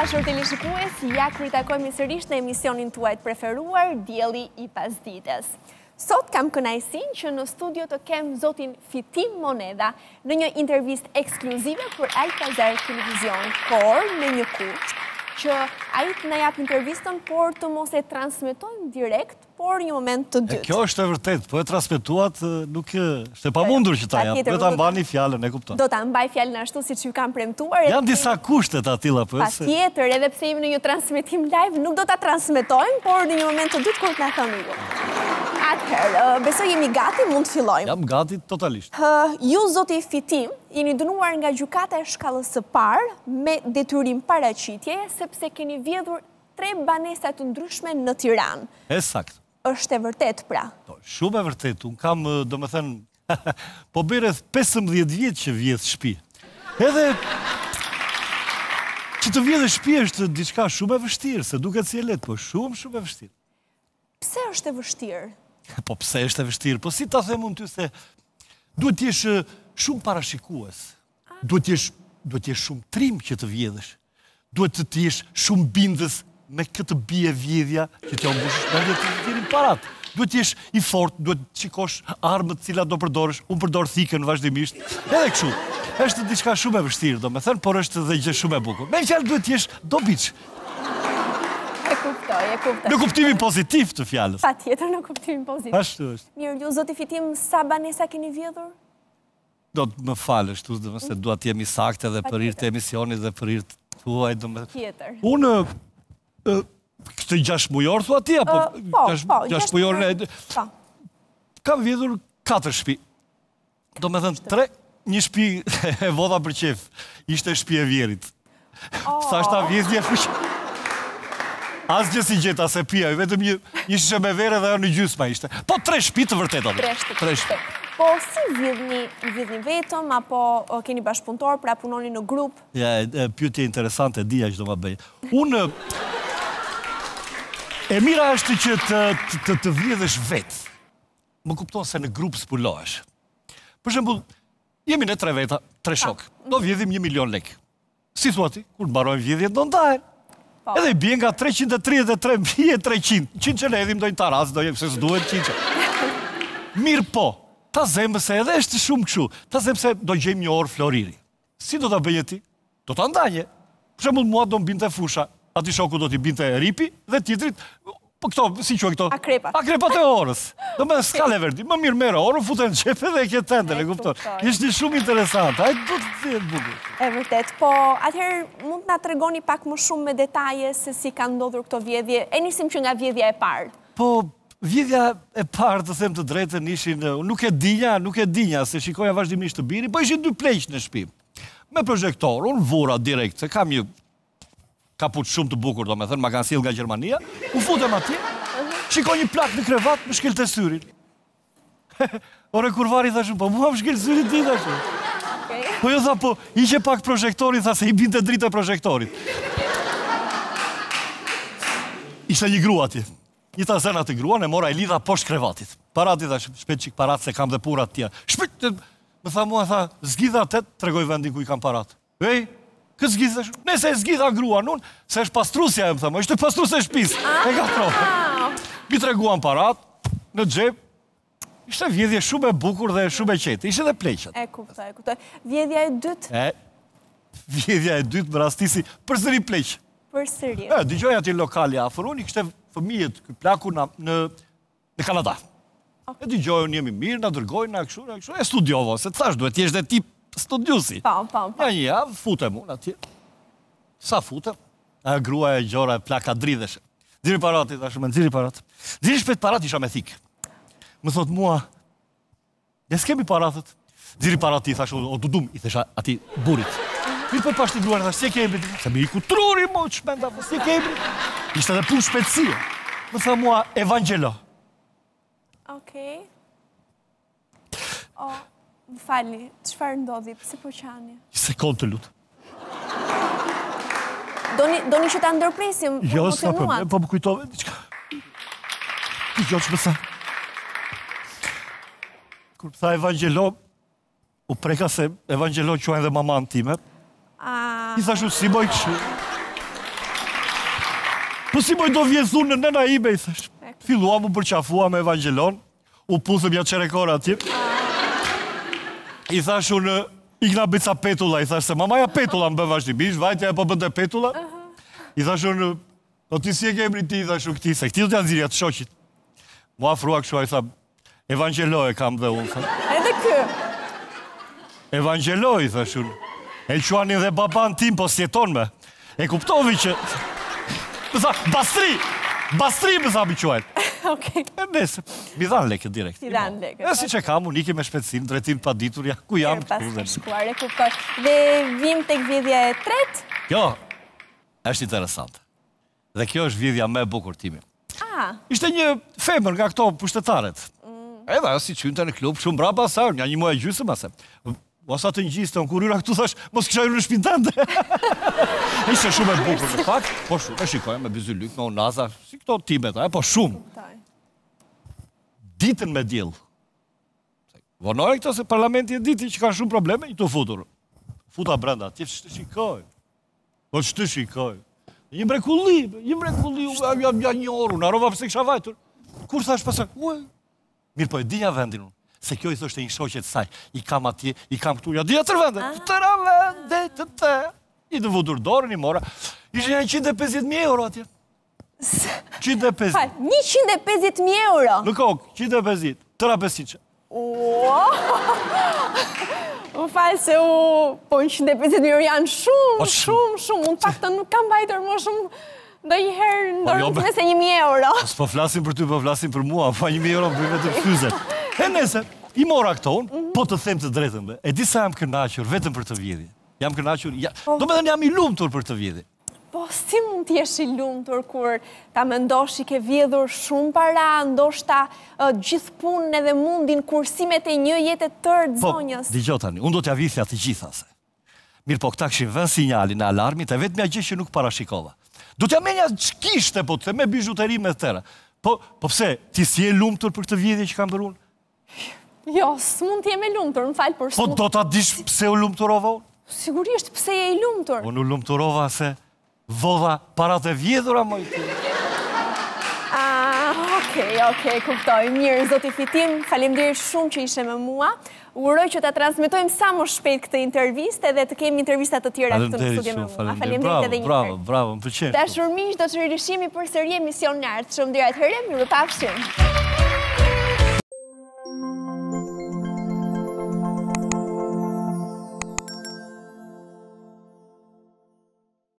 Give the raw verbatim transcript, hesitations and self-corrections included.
dashur teleshikues, ja kur takojmë sërish në emisionin tuaj të preferuar, Dielli i Pasdites. Sot kam kënaqësinë që në studio të kem zotin Fitim Moneda në një intervistë ekskluzive për Altazar Televizion, por me një kush që ai të na jap intervistën, por të mos e transmetojmë direkt, por një moment të dytë. Kjo është e vërtet, po e transmetuat nuk është e pamundur që ta jap, do ta mbani fjalën, e kupton. Do ta mbaj fjalën ashtu siç ju kam premtuar. Janë disa kushtet atilla po. Patjetër, edhe pse jemi në një transmetim live, nuk do ta transmetojmë, por në një moment të dytë kur të na thoni ju. Atëherë, besoj jemi gati, mund të fillojmë. Jam gati totalisht. Ju, zoti Fitim, jeni dënuar nga gjykata e shkallës së parë me detyrim paraqitje, sepse keni vjedhur tre banesa të ndryshme në Tiranë. Ësakt. Është e vërtet, pra? Shumë e vërtet. Unë kam, do me thënë, po bërë pesëmbëdhjetë vjetë që vjedh shtëpi. Edhe që të vjedhë shtëpi është diçka shumë e vështirë, se duket si e lehtë, po shumë, shumë e vështirë. Pse është e vështirë? Po pse është e vështirë? Po si ta them unë ty se duhet t'jesh shumë parashikues. Duhet t'jesh, duhet t'jesh shumë trim që të vjedhësh. Duhet të t'jesh shumë bindës me këtë bie vjedhja që t'ja mbush mendje të tirin parat. Duhet t'jesh i fort, duhet të shikosh armët cilat do përdorësh, unë përdor thikën vazhdimisht. Edhe kështu. Është diçka shumë e vështirë, domethënë, por është edhe gjë shumë e bukur. Me fjalë duhet t'jesh dobiç. E kuptoj, e kuptoj. Në kuptimin pozitiv të fjalës. Patjetër në kuptimin pozitiv. Ashtu është. Mirë, ju zoti Fitim, sa banesa keni vjedhur? Do të më falësh, tu se dua të jemi saktë edhe për hir të emisionit dhe për hir tuaj, domethënë. Tjetër. Unë këtë gjashtë mujor thua ti apo gjashtë mujor Po. Kam vjedhur katër shtëpi. Domethënë tre, një shtëpi e vodha për qef. Ishte shtëpi e Vjerit. Sa është ta vjedhje fuq. Asgjë si gjeta se pija, vetëm një një shishe me verë dhe ajo në gjysma ishte. Po tre shtëpi të vërteta. Tre shtëpi. Po si vjedhni, vjedhni vetëm apo keni bashkëpunëtor, pra punoni në grup? Ja, pyetje interesante, dija që do ma bëj. Unë e mira është që të të, të vjedhësh vetë. Më kupton se në grup s'pulohesh. Për shembull, jemi ne tre veta, tre shok. Do vjedhim një milion lekë. Si thua ti, kur mbarojmë vjedhjet do ndahen. Edhe i bie nga treqind e tridhjetë e tre mijë e treqind. qind që ne edhim dojnë taras, dojnë se s'duhet qind që. Mirë po, ta zemë se edhe është shumë këshu. Ta zemë se do gjejmë një orë floriri. Si do ta bëje ti? Do ta ndanje. Për shembull mua do mbinte fusha. Ati shoku do t'i binte ripi dhe tjetrit, po këto, si që këto? Akrepat. Akrepat e orës. Do me s'kale verdi. Më mirë mere orë, futen në qepe dhe e ke tende, e kupton. Ishte shumë interesant. Ajë do të thjetë bukur. E vërtet, po atëherë mund t'na tregoni pak më shumë me detaje se si ka ndodhur këto vjedhje. E nisim që nga vjedhja e parë. Po, vjedhja e parë, të them të drejtën, ishin, nuk e dinja, nuk e dinja, se shikoja vazhdimisht të biri, po ishin dy pleq në shtëpi. Me projektor, unë vura direkt, se kam një kaput shumë të bukur, do me thënë, ma kanë sill nga Gjermania, u futem atje, shikoj një plak në krevat, më shkel të syrin. Ore, kur vari thashun, po mua më shkel syrin ti thashun. Po jo tha, po, ishe pak projektorit, tha se i binte dritë e projektorit. Ishte një grua atje. Një ta zena të gruan, e mora e lidha poshtë krevatit. Parati tha, shpet qik parat, se kam dhe purat tja. Shpet, më tha mua, tha, zgjidha atet, tregoj vendin ku i kam parat. Ej, këtë zgjidha shumë. Nese e zgjidha grua nun, se është pastrusja, e më thëmë, ishte pastrusja e shpis. E ka trofë. Mi treguan parat, në xhep, ishte vjedhje shumë e bukur dhe shumë e qetë. Ishte dhe pleqet. E kuptoj, e kuptoj. Vjedhja e dytë? E, vjedhja e dytë më rastisi për sëri pleq. Për sëri. E, digjoj ati lokali afër, unë i kështë fëmijet këtë plaku në, në Kanada. E digjoj, unë jemi mirë, në dërgojnë, në këshu, në këshu, e studiovo, se të thash, duhet jesh dhe tip studiusi. Pa, pa, pa. Ja një javë, futem unë atje. Sa futem? A grua e gjora e plaka dridheshe. Dziri parati, thashë me nëziri parat. Dziri shpet parat isha me thikë. Më thot mua, ne s'kemi paratët. Dziri parati, thashë, o du dum, i thesha ati burit. Mirë për pashti gruar, thashë, si e kemi? Se mi i ku truri, mo, që shpenda, si e kemi? Ishte dhe pun shpetsia. Më tha mua, Evangelo. Okej. O, më fali, çfarë ndodhi, pse po qani? Një sekundë të lutë. Doni që ta ndërpresim, jo, s'ka problem, po më kujtove, diçka. Ti gjo që më tha. Kur më tha Evangelo, u preka se Evangelo quajnë dhe maman time. I thashu, si boj këshu. Po si moj do vjezu në nëna ime, i thash. Fillua mu përqafua me evangelon, u pusëm ja qerekora atje. I thash unë, i kna bëca petulla, i thash se mamaja petulla më bë vazhdimisht, vajtja e po bënde petulla. I thash unë, o ti si e ke emri ti, i thash unë këti, se këti do t'janë zirja të shoqit. Mu afrua këshua, i tha, evangeloj kam dhe unë, tha. Edhe kë? Evangeloj, thash unë. E quanin dhe baban tim, po s'jeton me. E kuptovi që... Më tha, bastri! Bastri më tha mi quajnë. Okej. E nesë, mi dhanë leke direkt. Mi dhanë leke. E si që kam, unë iki me shpecim, dretin pa ditur, ja, ku jam? Pas ke shkuar, e kuptoj. Dhe vim të vjedhja e tret? Kjo, është interesant. Dhe kjo është vjedhja me bukur timi. Ah. Ishte një femër nga këto pushtetaret. Edhe, si qynte në klub, shumë braba sa, nga një muaj gjysëm, ase. Osa të njëgjiste, unë kur yra këtu thash, mos kësha yru në shpintende. Ishte shumë e bukur në fakt, po shumë, e shikoj me bizylyk, me unaza, si këto timet, po shumë. Ditën me djel. Vonore këto se parlamenti e diti që ka shumë probleme, i të futur. Futa brenda, tje që të shikoj. Po që të shikoj. Një mrekulli, një mrekulli, ja një oru, në arova përse kësha vajtur. Kur thash pasë, uaj, mirë po e dinja vendin unë. Se kjo i thoshte një shoqet saj, i kam atje, i kam këtu, ja dhja tërë vende, të tëra vende, të të, i të vudur dorën, i mora, ishte një njëqind e pesëdhjetë mijë euro atje. njëqind e pesëdhjetë. njëqind e pesëdhjetë mijë euro? Në kokë, njëqind e pesëdhjetë, tëra pesëqind. U falë se u, po njëqind e pesëdhjetë mijë euro janë shumë, shumë, shumë, unë pak të nuk kam bajtër më shumë, do i herë ndorën të se një mijë euro. Po flasim për ty, po flasim për mua, pa një mijë euro më bëjme të fyze. E nese, i mora këto unë, po të them të drejtën be, e di sa jam kënaqur vetëm për të vjedhje. Jam kënaqur, do me dhe jam i lumtur për të vjedhje. Po, si mund t'jesh i lumtur kur ta mendosh i ke vjedhur shumë para, ndoshta gjithë punën edhe mundin kursimet e një jetë të tërë zonjës? Po, digjo tani, unë do t'ja vithja të gjitha se. Mirë po, këta këshin vën sinjali në alarmit, e vetë mja gjë që nuk parashikova. Do t'ja menja qkishte, po, të me bijuteri me tëra. Po, po pse, ti si e lumtur për të vjedhje që kam bërë unë? Jo, s'mund t'jem e lumtur, më falë, por s'mund... Po do t'a dish pse u lumturova unë? Sigurisht, pse je i lumtur? Unë u lumturova se vodha parat e vjedhura, moj të. Ah, okej, okej, kuptoj. Mirë, zoti Fitim, faleminderit shumë që ishe me mua. Uroj që ta transmetojmë sa më shpejt këtë intervistë edhe të kemi intervistat të tjera këtë në studio me mua. Faleminderit edhe një herë. Bravo, bravo, më pëlqen. Dashur miq, do të ririshimi përsëri emision në ardhshëm. Deri atëherë, mirupafshim.